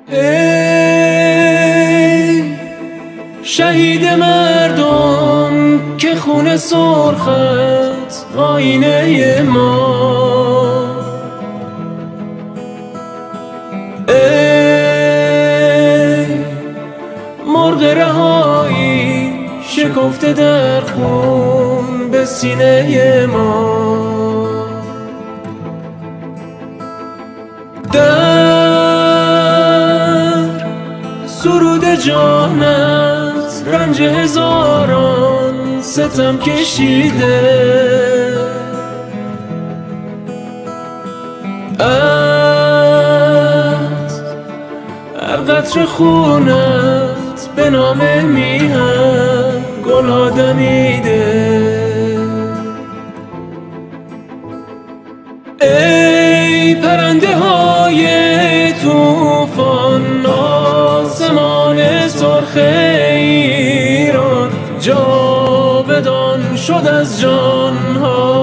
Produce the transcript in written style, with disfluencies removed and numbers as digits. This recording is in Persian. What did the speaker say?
ای شهید مردم که خون سرخت آینه ما، ای مرغ رهایی شکفته در خون به سینه ما، سرود جانت رنج هزاران ستم کشیده، از هر قطره خونت به نام میهن گلها دمیده. ای پرنده های توفان آسمان سرخ ایران، جاودان شد از جانها